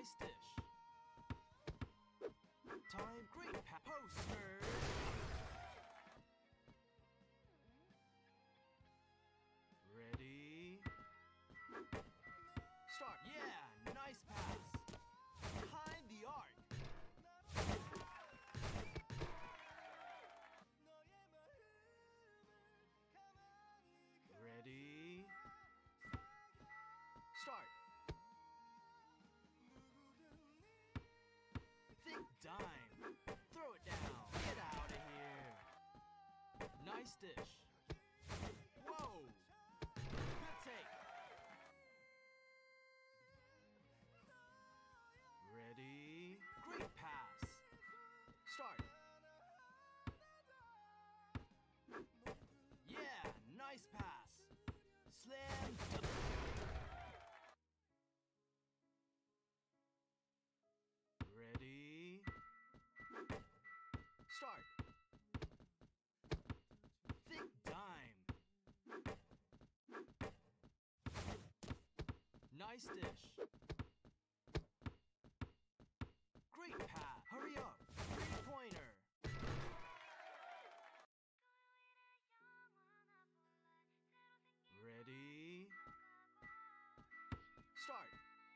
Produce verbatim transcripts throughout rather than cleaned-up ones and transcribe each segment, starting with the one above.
Nice dish. Time. Great pa- poster. Ready. Start. Yeah, nice pass. Behind the arc. Ready. Start. Thick dime. Throw it down. Get out of here. Nice dish. Whoa. Good take. Ready. Great pass. Start. Yeah, nice pass. Slam dunk. Ready. Start. Thick dime. Nice dish. Great pass. Hurry up. Three pointer. Ready. Start.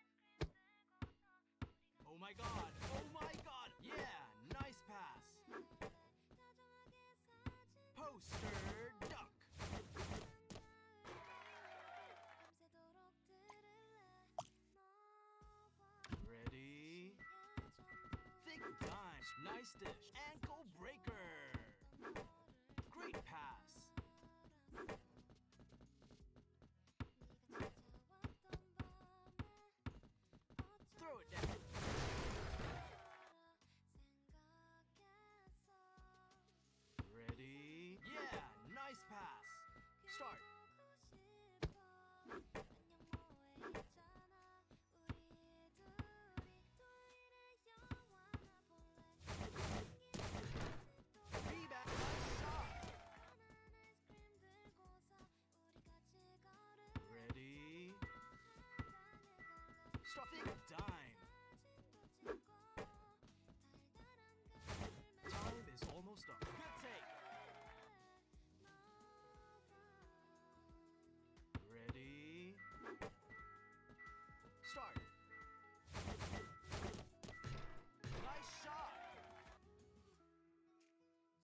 Oh my god. Oh my god. Yeah, nice pass. Poster duck. Ready. Thick dime. Nice dish.